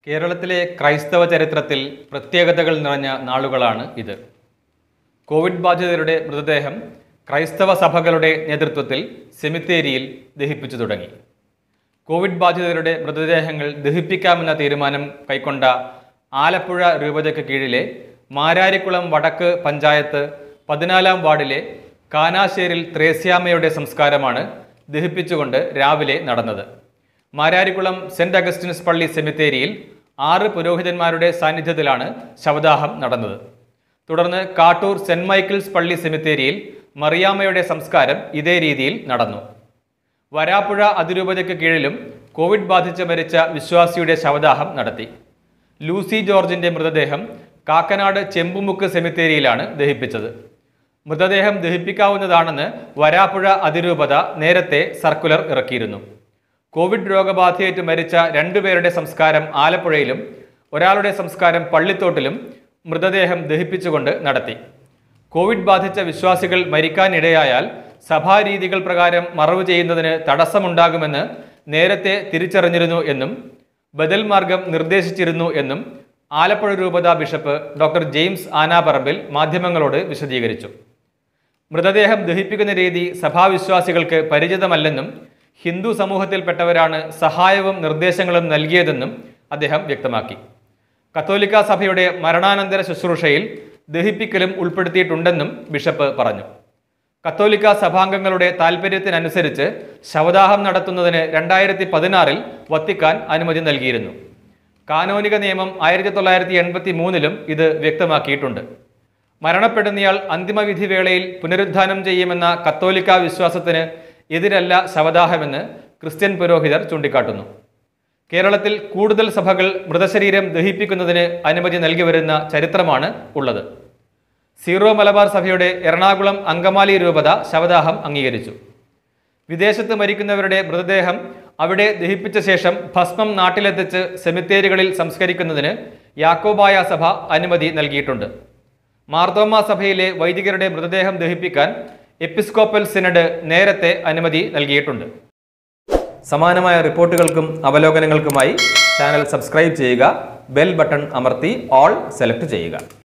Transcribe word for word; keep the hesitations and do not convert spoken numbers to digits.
കേരളത്തിലെ ക്രൈസ്തവ ചരിത്രത്തിൽ പ്രത്യേകതകൾ നിറഞ്ഞ നാളുകളാണ് ഇത്. കോവിഡ് ബാധിതരുടെ മൃതദേഹം ക്രൈസ്തവ സഭകളുടെ നേതൃത്വത്തിൽ സെമിത്തേരിയിൽ ദഹിപ്പിച്ചു തുടങ്ങി. കോവിഡ് ബാധിതരുടെ മൃതദേഹങ്ങൾ ദഹിപ്പിക്കാമെന്ന തീരുമാനം കൈക്കൊണ്ട ആലപ്പുഴ രൂപതയ്ക്ക് കീഴിലെ മാരാരിക്കുളം വടക്ക് പഞ്ചായത്ത് പതിനാലാം വാർഡിലെ കാനാശ്ശേരിൽ ത്രേസ്യാമ്മയുടെ സംസ്കാരമാണ് ദഹിപ്പിച്ചുകൊണ്ട് രാവിലെ നടന്നത്. മാരാരിക്കുളം സെന്റ് അഗസ്റ്റിൻസ് പള്ളി സെമിത്തേരിയിൽ ആറ് പുരോഹിതന്മാരുടെ സാന്നിധ്യത്തിലാണ് ശവദാഹം നടന്നത്. തുടർന്ന് കാട്ടൂർ സെന്റ് മൈക്കിൾസ് പള്ളി സെമിത്തേരിയിൽ മറിയാമ്മയുടെ സംസ്കാരം ഇതേ രീതിയിൽ നടന്നു. വരാപ്പുഴ അതിരൂപതയ്ക്ക് കീഴിലും കോവിഡ് ബാധിച്ച് മരിച്ച വിശ്വാസിയുടെ ശവദാഹം നടത്തി. ലൂസി ജോർജിന്റെ മൃതദേഹം കാക്കനാട് ചെമ്പുമുക്ക് സെമിത്തേരിയിലാണ് ദഹിപ്പിച്ചത്. മൃതദേഹം ദഹിപ്പിക്കാവുന്നതാണെന്ന് വരാപ്പുഴ അതിരൂപത നേരത്തെ സർക്കുലർ ഇറക്കിയിരുന്നു. കോവിഡ് രോഗബാധയേറ്റ് മരിച്ച രണ്ടുപേരുടെ സംസ്കാരം ആലപ്പുഴയിലും ഒരാളുടെ സംസ്കാരം പള്ളിത്തോട്ടിലും മൃതദേഹം ദഹിപ്പിച്ചുകൊണ്ട് നടത്തി. കോവിഡ് ബാധിച്ച വിശ്വാസികൾ മരിക്കാനിടയായാൽ സഭാരീതികൾ പ്രകാരം മറവ് ചെയ്യുന്നതിന് തടസ്സമുണ്ടാകുമെന്ന് നേരത്തെ തിരിച്ചറിഞ്ഞിരുന്നു എന്നും ബദൽ മാർഗം നിർദ്ദേശിച്ചിരുന്നു എന്നും ആലപ്പുഴ രൂപത ബിഷപ്പ് ഡോക്ടർ ജെയിംസ് ആനാപറമ്പിൽ മാധ്യമങ്ങളോട് വിശദീകരിച്ചു. മൃതദേഹം ദഹിപ്പിക്കുന്ന രീതി സഭാവിശ്വാസികൾക്ക് പരിചിതമല്ലെന്നും ഹിന്ദു സമൂഹത്തിൽപ്പെട്ടവരാണ് സഹായവും നിർദ്ദേശങ്ങളും നൽകിയതെന്നും അദ്ദേഹം വ്യക്തമാക്കി. കത്തോലിക്ക സഭയുടെ മരണാനന്തര ശുശ്രൂഷയിൽ ദഹിപ്പിക്കലും ഉൾപ്പെടുത്തിയിട്ടുണ്ടെന്നും ബിഷപ്പ് പറഞ്ഞു. കത്തോലിക്ക സഭാംഗങ്ങളുടെ താൽപ്പര്യത്തിനനുസരിച്ച് ശവദാഹം നടത്തുന്നതിന് രണ്ടായിരത്തി പതിനാറിൽ വത്തിക്കാൻ അനുമതി നൽകിയിരുന്നു. കാനോനിക നിയമം ആയിരത്തി തൊള്ളായിരത്തി എൺപത്തി മൂന്നിലും ഇത് വ്യക്തമാക്കിയിട്ടുണ്ട്. മരണപ്പെടുന്നയാൾ അന്തിമവിധി വേളയിൽ പുനരുദ്ധാനം ചെയ്യുമെന്ന കത്തോലിക്ക വിശ്വാസത്തിന് എതിരല്ല ശവദാഹമെന്ന് ക്രിസ്ത്യൻ പുരോഹിതർ ചൂണ്ടിക്കാട്ടുന്നു. കേരളത്തിൽ കൂടുതൽ സഭകൾ മൃതശരീരം ദഹിപ്പിക്കുന്നതിന് അനുമതി നൽകി വരുന്ന ചരിത്രമാണ് ഉള്ളത്. സീറോ മലബാർ സഭയുടെ എറണാകുളം അങ്കമാലി രൂപത ശവദാഹം അംഗീകരിച്ചു. വിദേശത്ത് മരിക്കുന്നവരുടെ മൃതദേഹം അവിടെ ദഹിപ്പിച്ച ശേഷം ഭസ്മം നാട്ടിലെത്തിച്ച് സെമിത്തേരികളിൽ സംസ്കരിക്കുന്നതിന് യാക്കോബായ സഭ അനുമതി നൽകിയിട്ടുണ്ട്. മാർത്തോമാ സഭയിലെ വൈദികരുടെ മൃതദേഹം ദഹിപ്പിക്കാൻ എപ്പിസ്കോപ്പൽ സിനഡ് നേരത്തെ അനുമതി നൽകിയിട്ടുണ്ട്. സമാനമായ റിപ്പോർട്ടുകൾക്കും അവലോകനങ്ങൾക്കുമായി ചാനൽ സബ്സ്ക്രൈബ് ചെയ്യുക, ബെൽ ബട്ടൺ അമർത്തി ഓൾ സെലക്ട് ചെയ്യുക.